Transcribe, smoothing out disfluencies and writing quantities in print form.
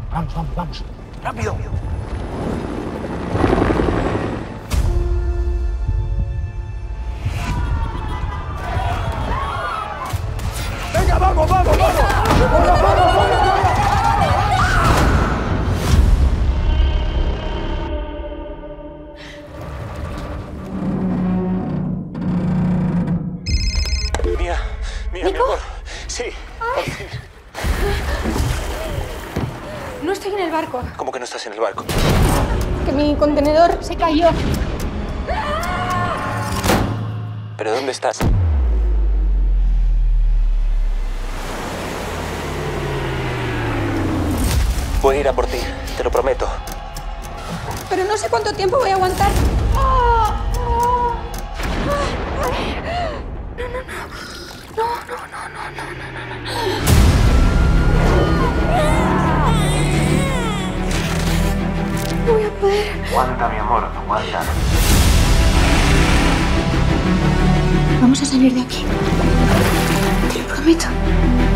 Vamos, vamos, vamos. ¡Rápido! ¡Venga, vamos, vamos, vamos! ¡Vamos, vamos, vamos! Mía, mi amor. Sí, por fin. No estoy en el barco. ¿Cómo que no estás en el barco? Que mi contenedor se cayó. ¿Pero dónde estás? Voy a ir a por ti, te lo prometo. Pero no sé cuánto tiempo voy a aguantar. No voy a poder. Aguanta, mi amor, aguanta. Vamos a salir de aquí. Te lo prometo.